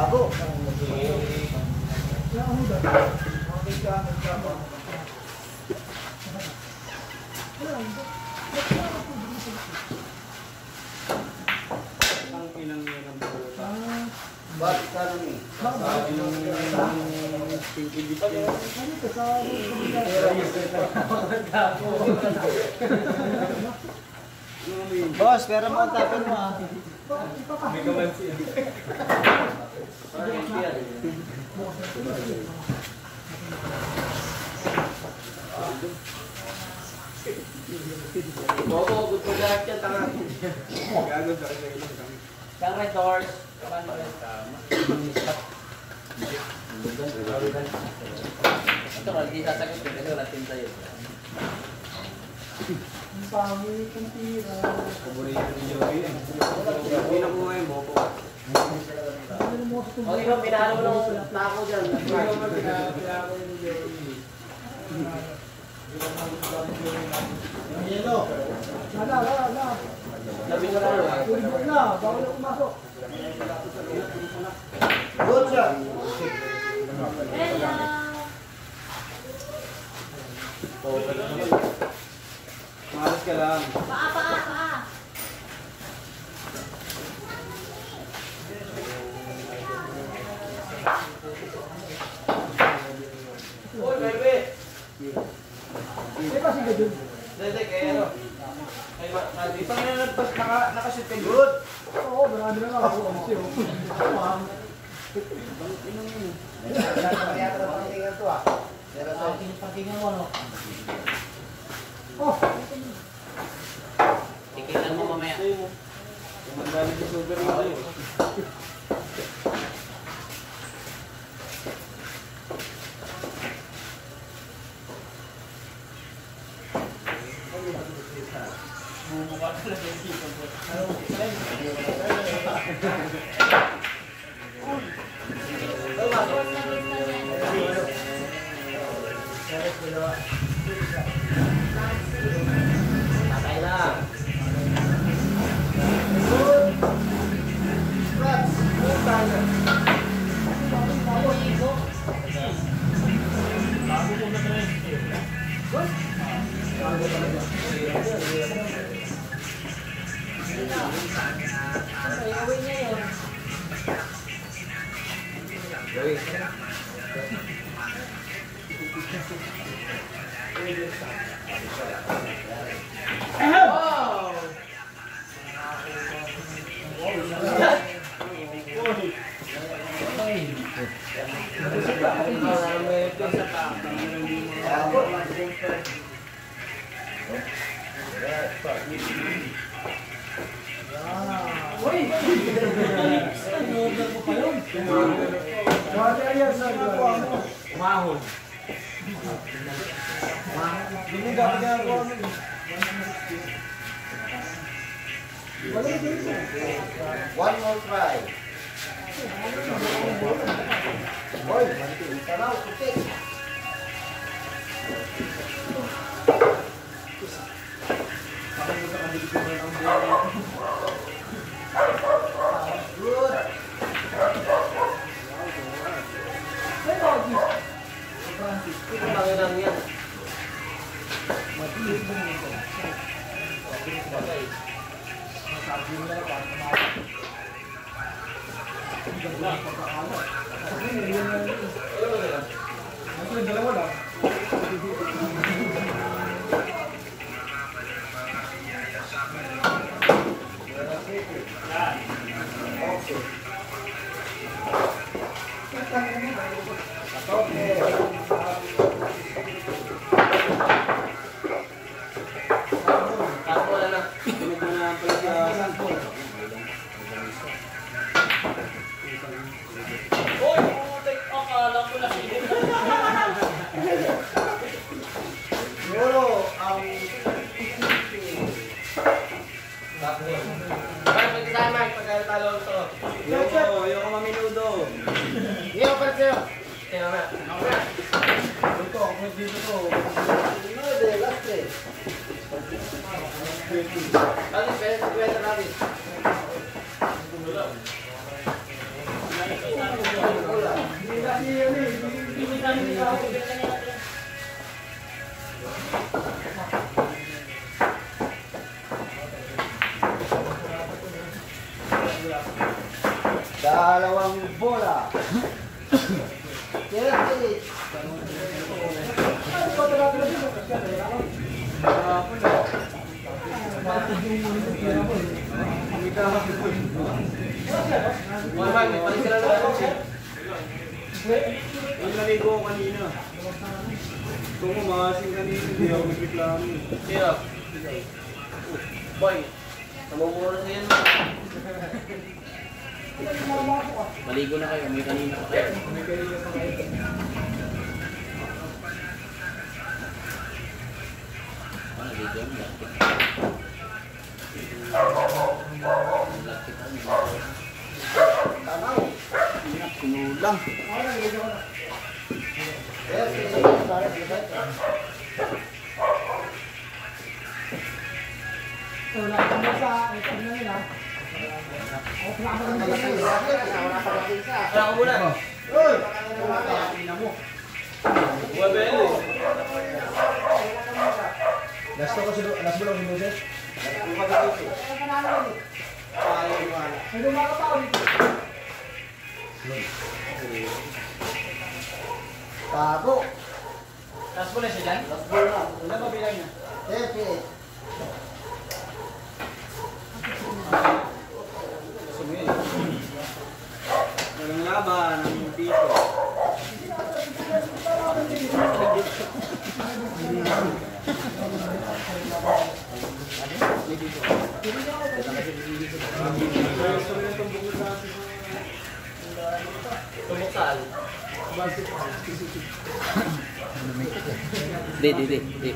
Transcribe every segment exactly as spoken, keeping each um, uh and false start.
bago. Ang pinangyayang buta. Bakit ka nang eh? Sabi nung pinky dip yun. Boss, pero mo ang tapin mo ah. May kaman siya. Bobo, good for lahat yan, tanga. Gago sa akin lang kami. Yung red doors. Ito, hindi sasagot ko kasi wala tinta yun. Ang pangit ng tira. Paborito ni Joey eh. Hindi na po ngayon, Bobo. O, di ba, pinalo mo ng nako dyan. Hindi naman pinako ni Joey. Ang yelo. Wala, wala, wala. Labi ko na. Tulibot na, bawal na pumasok. Good shot. Malas ka lang. Paa, paa, paa. Uy, baby. Eh, kasi gadun. Dede, kaya ay, di pa nga nagpas, naka, nakashoot kay good. Oo, marami na nga ako. Kasi, oh. Paham. Kaya ka na to ah. Pero sa Pakingan mo, no? Oh! tikilan mo mamaya. Kumandali sa sugar mo kayo. Bumukha ka na sa isip ko. Tatay lang. Good. Rats. Utang. Wow! Uy! Ano mo pa yun? Wala yan sa gawa mo. Mahon. Hindi ka ginagawa mo. Wala na dito. One more try. Boy, tanaw, putik. Good. Ito lang lang yan. Dalawa lang. Tapo na lang. Tumig mo na pala sa sampo. Uy, putik. Akala ko na sinip. Siguro, ang... Bakit magkasama? Pagkatalo ito. Ayoko, ayoko maminudo. Hindi ako pala sa'yo. Kaya na. Ako na. Ito, ako dito to. No, de, last day. Tapos, pwede sa kwenta natin. Dalawang bola. Yes, Mama, may palit ka na lang siya. Yung naligo ko kanina. Ito mo, makasing kanina. Hindi ako nagreklamo. Sino? Boy, namumura na yan. Maligo na kayo, may kanina pa kayo. May kanina pa kayo. Ano, dito yung lakit. Lakit kami. tanaw. Sinulang. Yes, yes, Kaya ko muna. Buwan ba yan eh? Last ko si last mo lang yung Jose. Tago. Last mo na siya dyan? Last ball na. Wala ba bilang niya? Yes, yes. Walang laban ng piso. Tumbok saan? Di, di, di, di.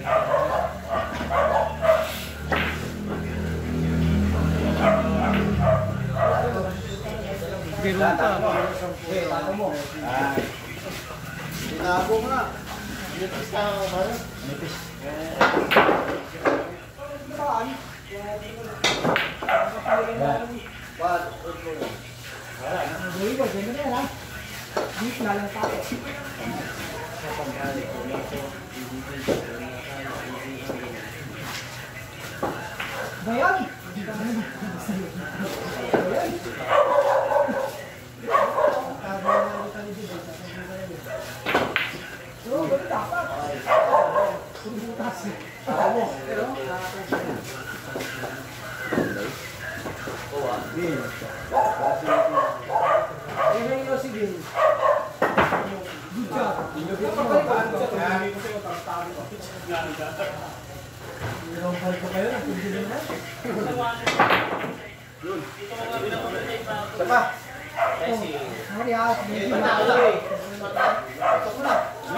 Biro pa. Eh, tago mo. Ah. Tinago mo na. Nipis ka ako ba? Nipis. What? Bayan! Siapa? Hari ah, Eh, tanda ko eh. Ito ko na.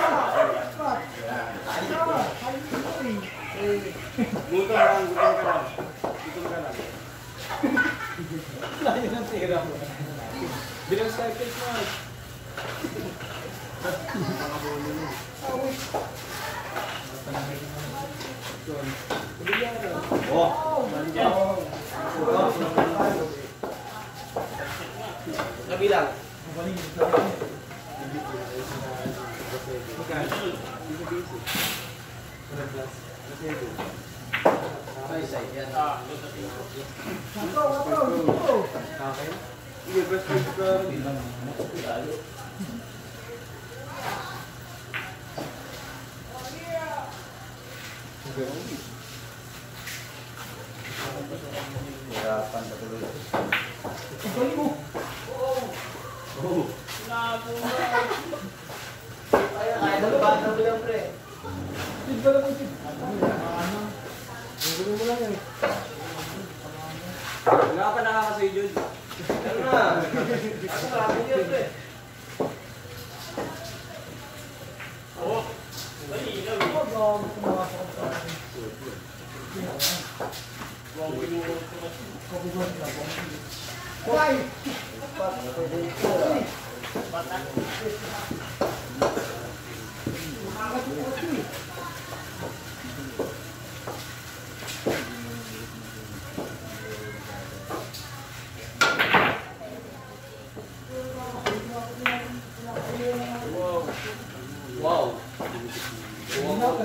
Gutom lang, gutom ka lang. Gutom ka lang. Layo ng tira mo. Bilang cycles mo. Oh. Kabilang. Ay, say, yan. Sige, best friend ka. Hirapan na tuloy. Oh. Kaya, kaya na ba? Kabilang pre. Wala ka nakakasay dyan. Ano na? Ako marami yun pre.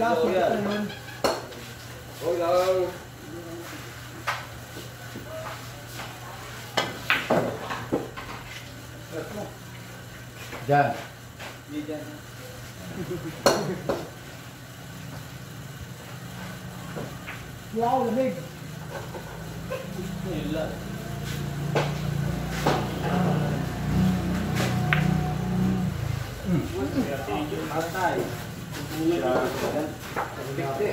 Laso yan. naman. Huwag lang. Diyan. Hindi dyan. Wow, lamig. Yun lang. Atay. Bigti.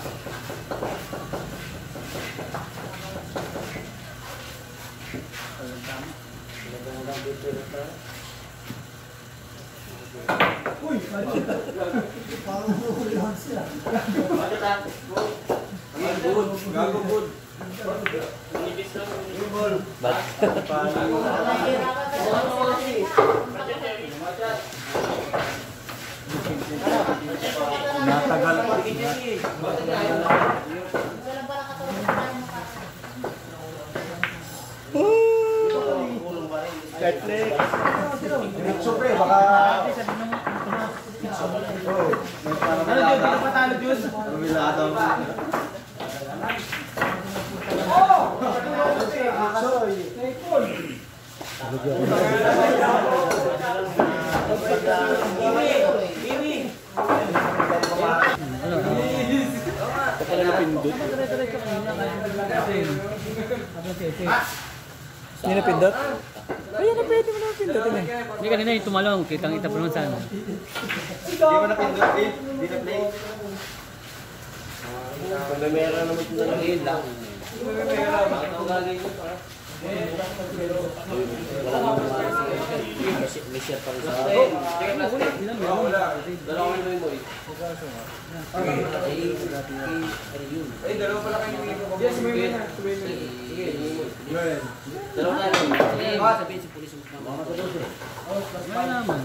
Uy, parang ulan sila. Bakit ah? Gagod. Gagod. Nipis lang. Natagal pa. Netflix. Super, baka... Ano Diyos? Ano patalo Diyos? Rubilado. Hindi na pindot? Ayun na pwede mo na pindutin eh. Hindi kanina yung tumalong, kitang ita pa naman sana. Hindi mo na pindot eh. Hindi na play. Kung may meron naman ito na lang lang. Kung may meron, bakit ang gagawin nyo pa? Wala naman mga may share pa rin sa akin. Wala. Dalawa mo yung boy. Ay, dalawa pala kayo yung yes, may na. Sige, dalawa tayo. Sige, sabihin si pulis mo. Wala naman.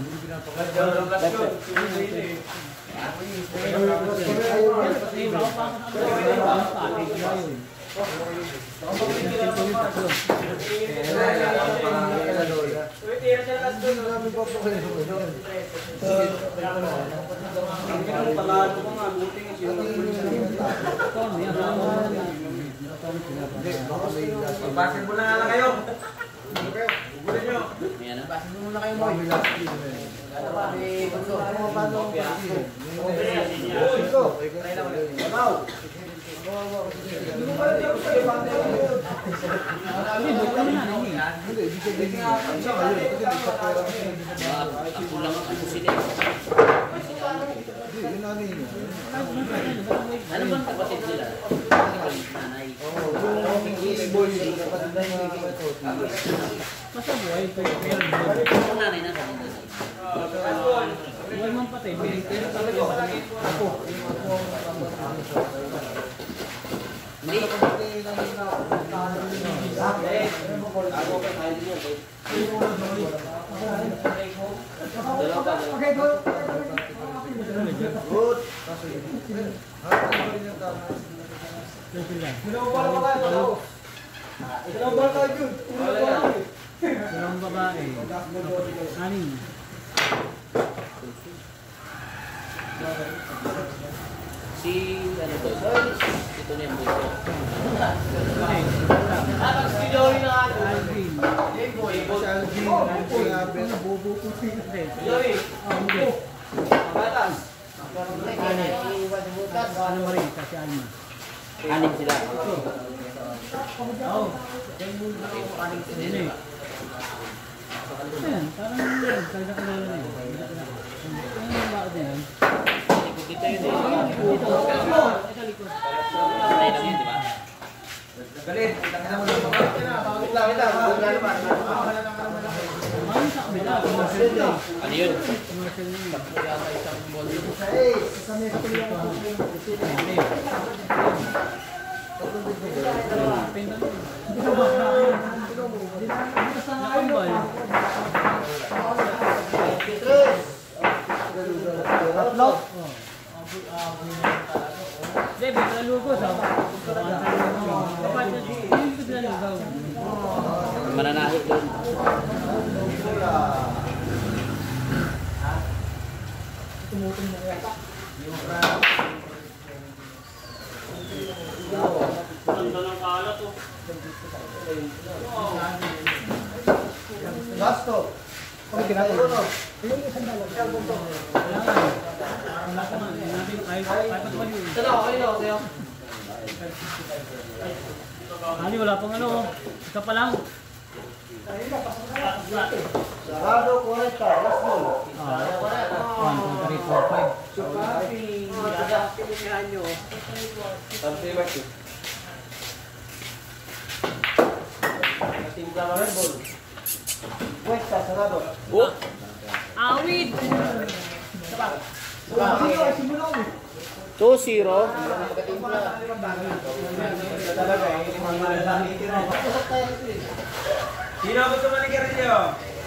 Basin mo na nga lang kayo. Ugunin nyo. Basin mo muna kayo mo. Ako lang ako sila. Ano bang kapatid nila? Nanay. Basta buhay ko yung meron. Ako nanay na kanina. Buhay man patay, pero talaga ako. Hindi. Okay, go. Good. Dalawang babae. Anim. Si ano to? Ito na yung boy ko. Si Joey na nga. Alvin. Joey. Batas. Ano mo rin, kasi Alma. Anim sila. Oo. Hindi eh. Ayan, parang yun. Kaya kilala na yun. Ano yung bakit na yan? Dito yun eh. Dito. Ito likod. Sanay lang yun, di ba? Galit. Wait lang, wait lang. Wala naman. Ano sa kabila? Commercial na. Ano yun? Commercial na yun. Pindan mo. Nakambal. Tatlo. Hindi, bigla lugos ah. Kapag hindi ko sila lugaw. Mananahi doon. Tumutong na kaya. Ganda ng kalat oh. Gasto. Okay, kinakain. Ayun, no? Yung isang dalawa. Wala nga. Wala ka nga. Hindi natin kahit kahit pa tumayo eh. Sino, okay na, okay. Ali, wala pang ano. Isa pa lang. Sarado, koreta. Last ball. Ah, one, two, three, four, five. Tapos yung match. Natimpla kami, ball. Puesta, sarado. Oh! Awit! two zero. Sino ba ito manikirin niyo?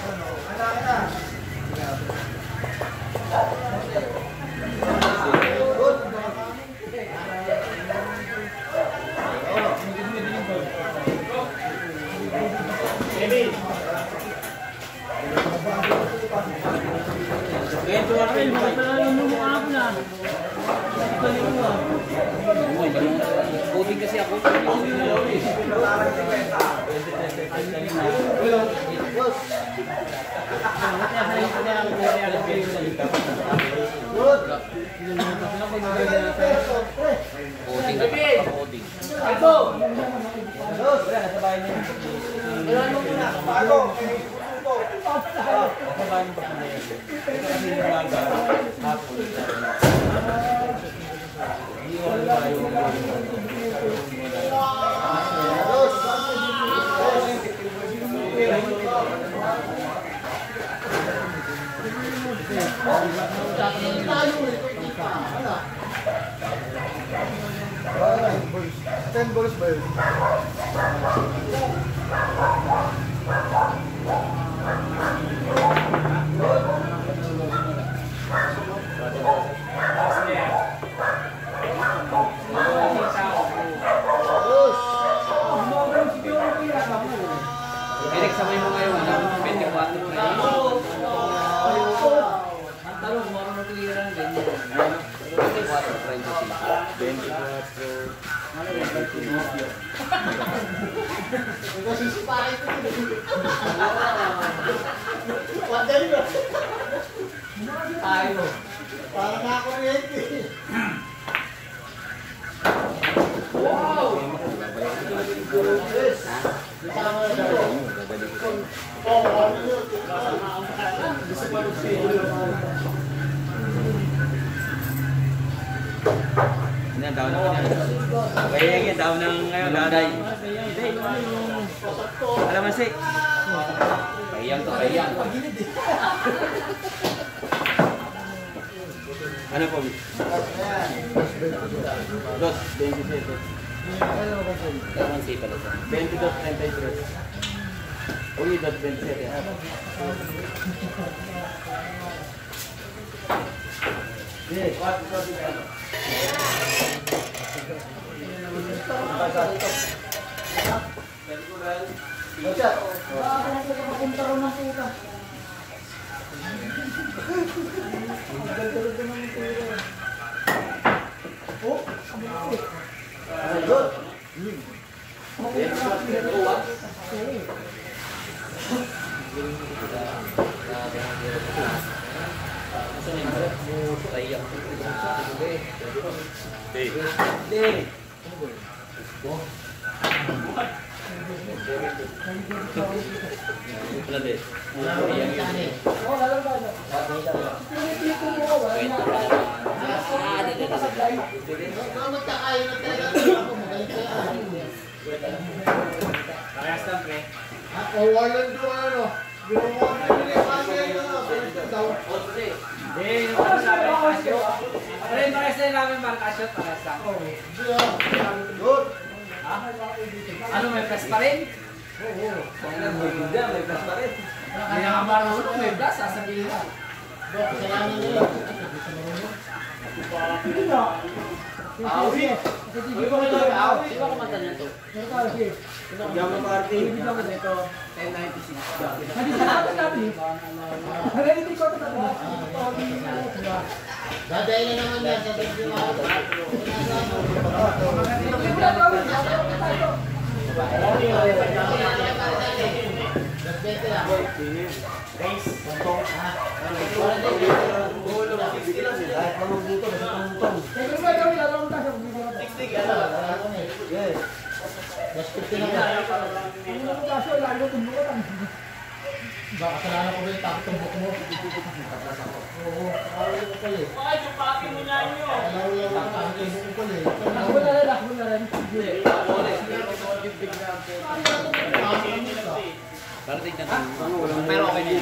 Ay, mga pala yung mumukha ko na. Balik ko ah. Puting kasi ako. Puting na puting. Ito! Dos! Wala, nasa bahay niya. Wala mo muna. Bago! Ito! Kasabahan pa kami. Ito kasi yung mga hapon. Hindi ko alam ba yung Dos! Ten balls ba yun? Eric, sabay mo ngayon. twenty-four na yun. Ang tanong, kung marunong tuliran, ganyan. twenty-four, Ito sisipahin ko. Wadali ba? Tayo. Parang nakakuryente. Wow! Yes. Kasama na daw. Oo, ano yun? Gusto pa rin siya. Yan, daw na kanya. Kaya yan, daw na ngayon. Daday. Alam mo si? Kayang to, kayang. Ano po? Dos, twenty-seven. Kaman si pala sa. twenty-dos, thirty-three. Uy, dos, twenty-seven. Yes. Kayang. Pala din. Kayang yun. Kwento pa na. Ah, di, di, di. Magkakain na talaga ako. Magaling kaya. Parehas lang, pre. Ako, walang doon ano. Ginawa ko yung mga daw. Hindi, yung ano sa akin, Casio. Pero yung parehas na namin, Mark Casio, parehas lang. Good. Ano, may press pa rin? Oo. Hindi, may press pa rin. Hindi na ka marunong, may press, sasabihin mo. Kasalanan nila. Hindi na. Awi! Di ba kumanta niya to? Pero ka, sige. Jama party. Ibigyan ko nito. ten ninety-six. Hindi sa akin natin. Narinig ko ito natin. Dadayin na naman yan sa thank you mga baka kasalanan ko ba yung takot tumbok mo? Oo, ayaw ko pala eh. Bakit yung papi mo niya nyo? Ayaw lang ang takot tumbok ko pala eh. Lakbo na rin, lakbo na rin. Para tignan natin. Pero okay na yan.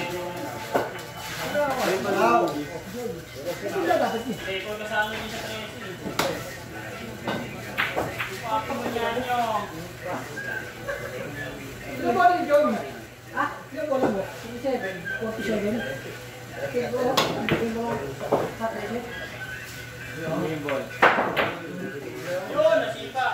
Hindi na dapat eh. Eh, kung kasama niyo sa tracing. Yung papi mo niya nyo. Ilan mo rin, Joey? Ha? Ilan mo lang mo? forty-seven? forty-seven? Tingko, tingko, forty-seven? Yun, nasipa.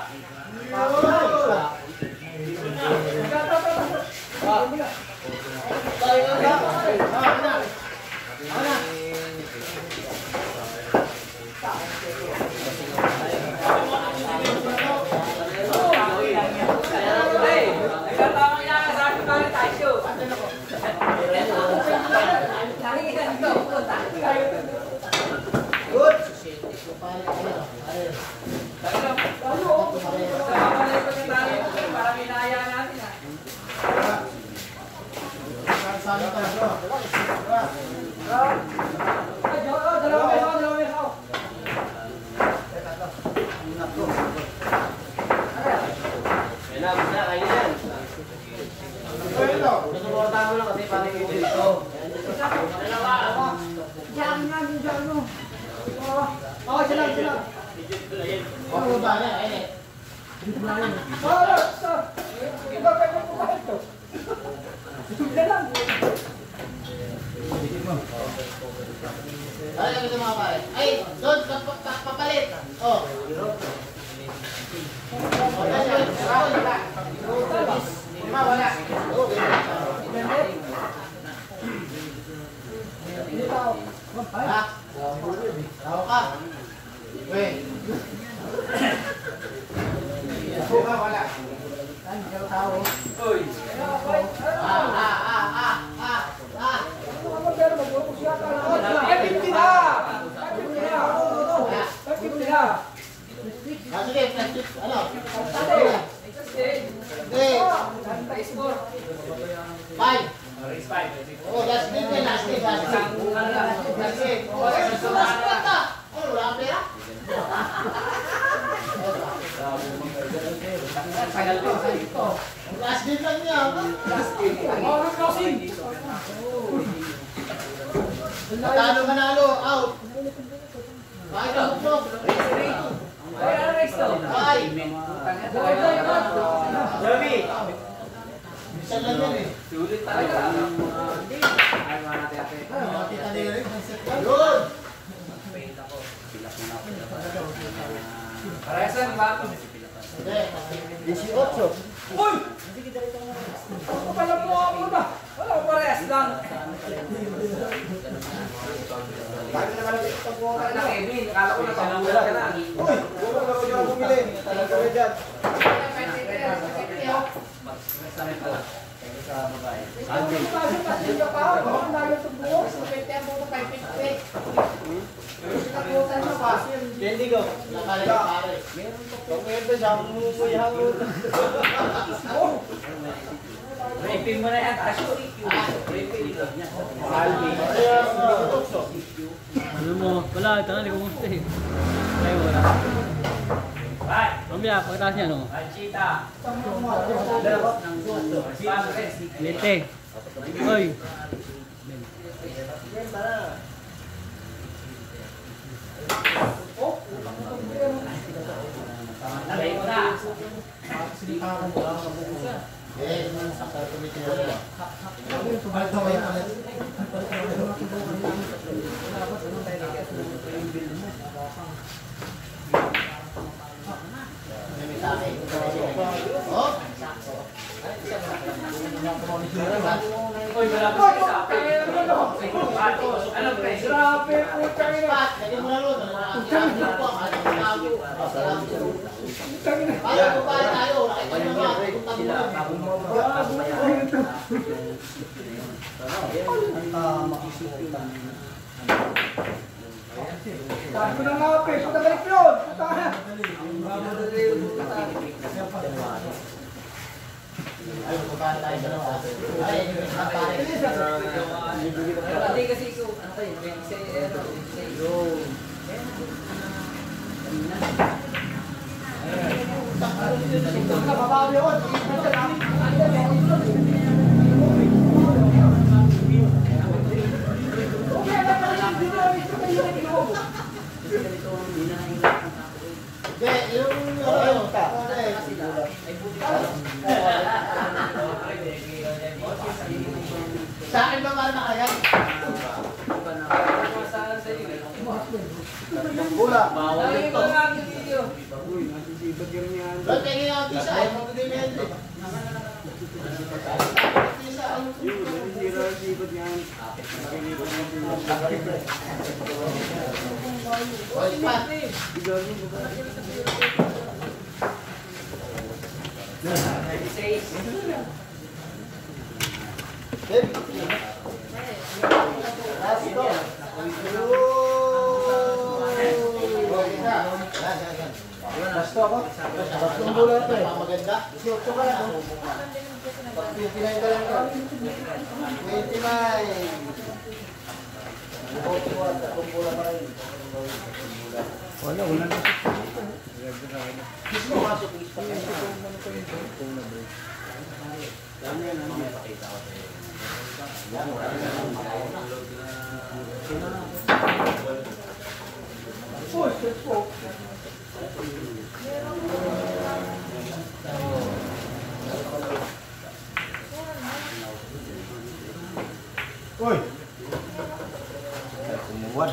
Ay, ito mga pare. Ay, doon, papalit. Oh. Lima, wala. Ha? Tao ka. Wait. Ako ka, wala. Uy! Ah, ah, ah, ah, ah, ah. Ay, fifty na! Ay, fifty na! Ay, fifty na! Ah, sige, plastic. Ano? Hindi. Hindi. Five. Oh, last name yan, last name, last name. Last name. Oh, last name ka. Oh, wala kang pera? Last name lang niya. Oh, ang closing! Matalo manalo, out. Bakit ako mo? Ay, ano next to? Ay. Joby! Minsan lang yan eh. Sulit talaga. Ay, mga natin ate. Makita nila rin. Yun. Paresan ba? Hindi. eighteen. Uy! Ako pala po ako ba? Wala, parehas lang. Bakit naman ang ito po? Bakit na, Kevin? Akala ko na pamula ka na. Uy! Wala na ko dyan bumili. Talaga ko dyan. Candy ko. Nakala ka pare. Kung ito siya, mumukuyahan mo. Raping mo na yan, Tasyo. Raping. Albi. Kaya, tukso. Ano mo? Wala, ito na, hindi ko gusto eh. Ay, wala. Bye! Mamaya, pagkataas niya, no? Chita. Lete. Oy. Talay ko na. Eh, sa committee na. Balik na kayo ulit. Ano, pre? Grabe, putang ina. Pat, lagyan mo na ron. Putang ina po. Ano ang tago? Putang ina. Ayaw mo ba tayo? Nakita mo ba? Puntang mo. Sabi ko na nga, pe. Patabalik yun. Putang ina. Ay, magpapaan tayo sa naman. Ay, magpapaan. Hindi kasi ikaw, ano kayo, isa ano, isa Babawi ako. Hindi, yung ano, sa akin ba para nakagay? Bula. Bawal ito. Ba't tingin ang tisa? Ay, magdidimende. Oy, pa. Last go. Basto ako. Basto ang bola ito eh. Maganda. Siyokso ka lang. twenty-nine ka lang ka. twenty-nine. Wala, wala na. Kismo, masok. Oh, shit po. Uy! Kumuwan.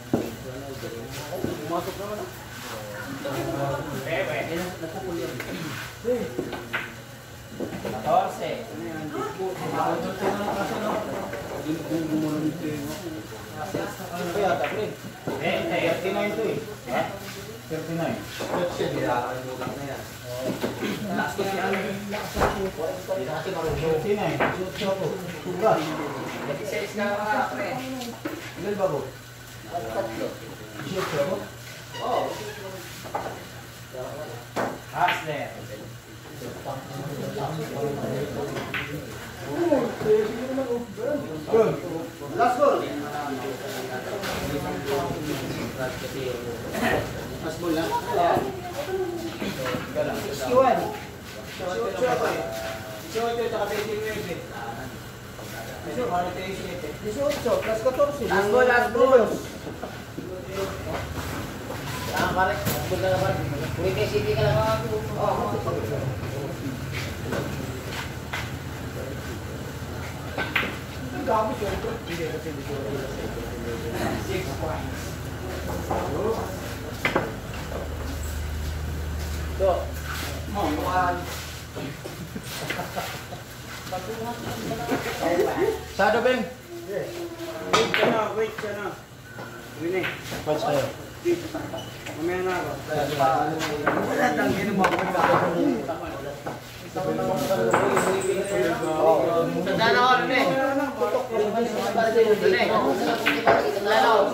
Pumasok naman. Katorse. Kaya, tapre. thirty-nine to eh. thirty-nine. thirty-nine. Siyokso ako. Tugas. Sales ka mga pre. Ilan ba ko? Siyokso ako? Oo. Hasler. Good. Last goal. Last ball lang. sixty-one. eighteen plus fourteen. Last ball, last ball. Ah, pare. Magod na naman. Uwi kay City ka lang. Six points. So, Sado, Beng. Wait ka na, wait ka na. Wini. Watch tayo. Mamaya na ako. Wala tang ginumo ko ka. tanda na ako rin eh. Dali. Tanda na ako.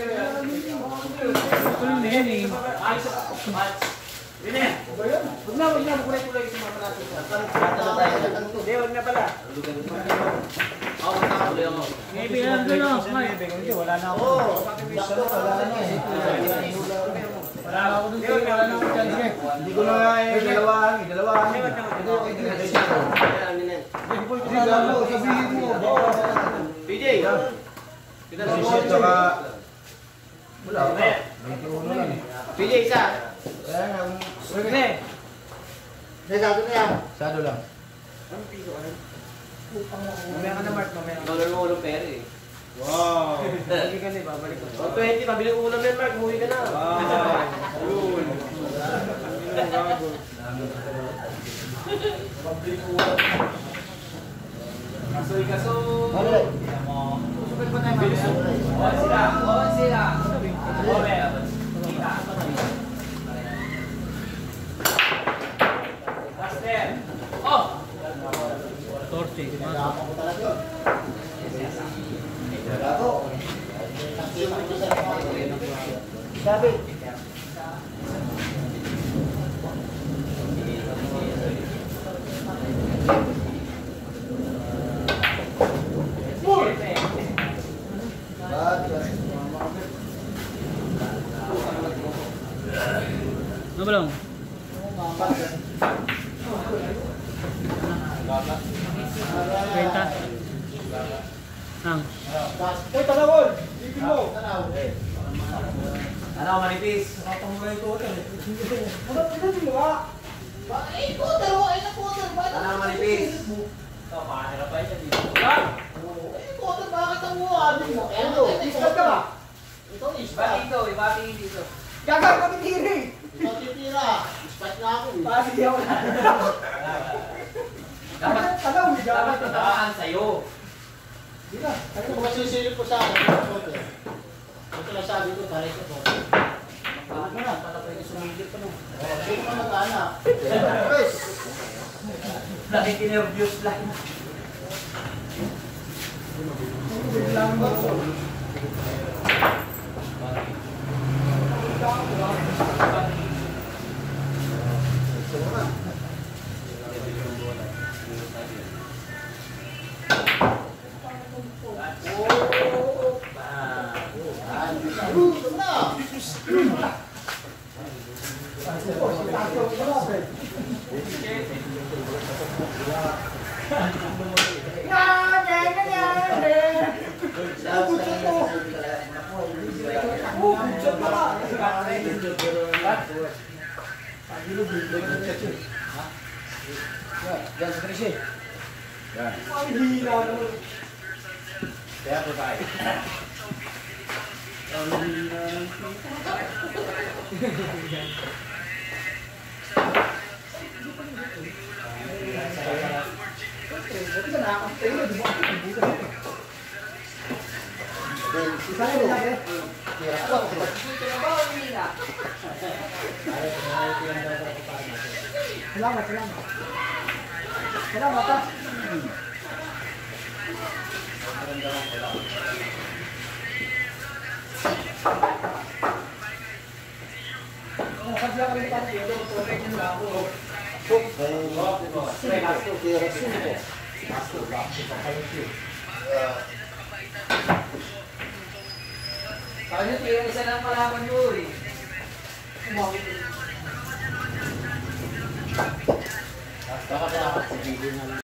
Ito lang din eh. Wini. Huwag na, huwag na. Kulay-kulay sa mga natin. Hindi, wag na pala. Ako na ako. Maybe lang doon ako. Wala na ako. Wala na eh. Wala na ako dun sa'yo. Wala na ako dyan. Sige. Hindi ko na nga eh. Dalawahan eh. Dalawahan eh. Hindi ko Hindi ko sabihin mo. P J. Sisip saka... Wala ka. twenty-one lang eh. P J, isa. Kaya nga. Wini. Hindi, sabi na yan. Sado lang. Mamaya ka na, Mark. Mamaya ka. Dollar mo ulo pera eh. Wow. Hindi ka na, babalik ko. O, twenty, pabili ko ulam yan, Mark. Umuwi ka na. Wow. Yun. Kasoy kaso. Ano? ba tayo mamaya? On sila, on sila. Over. Kita. Master. Oh! Torte. Nagkakapa ko talaga yun. Gago. Nagkakapa ko sa Sabi. Ano ba lang? Kwenta. Ang. Uy, talawon! Ibig mo! Ano, manipis? Nakapangulay ko ito. Ano, ano mo ha? Eh, quarter, oh, eh, na quarter. Bakit Ano, ang manipis? sinisilip mo? Ito, pakahirap pa yun dito. Eh, quarter, bakit ang uwabi mo? Eh, Ano? ano, Ispat ka ba? Ito, Iba ispat. dito, iba dito. Gagawin ko titiri! Ito, titira. Ispat na ako. eh. Ah, sige ako na. Dapat, Talaw, may dapat gagawin. tataan sa'yo. Hindi na. Kung masisilip ko sa akin, ito, quarter. Ito na sabi ko, tayo sa quarter. Ano na, pala pwede sumigit pa no. Oh, sino ka mag-anak? Nakikinervyos lang. Biglang ba? Ito na. Yan, sa Trisha. Yan. Ang hina naman. Kaya po tayo. Ang hina. Buti ka nakakapit na, di ba? Isa ka nila, eh. Salamat, salamat. Salamat, ha? Oh, kasi lang kami pati, ito, correct yung labo. Kaya nyo, isa lang malaman nyo eh. Baka dapat sa video na lang.